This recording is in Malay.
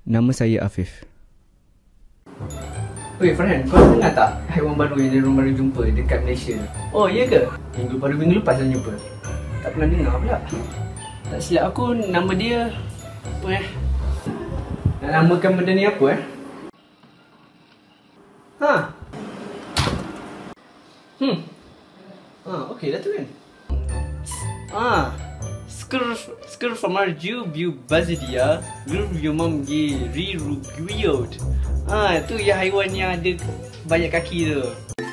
Nama saya Afif. Weh Farhan, kau dengar tak haiwan baru yang dia baru jumpa dekat Malaysia? Oh iya ke? Minggu lepas saya jumpa. Tak pernah dengar pula. Tak silap aku nama dia apa nak namakan benda ni apa okey dah tu kan. Skirfamarju Bazidia Gurvyumamgi Rirugiot. Tu yang haiwan yang ada banyak kaki tu.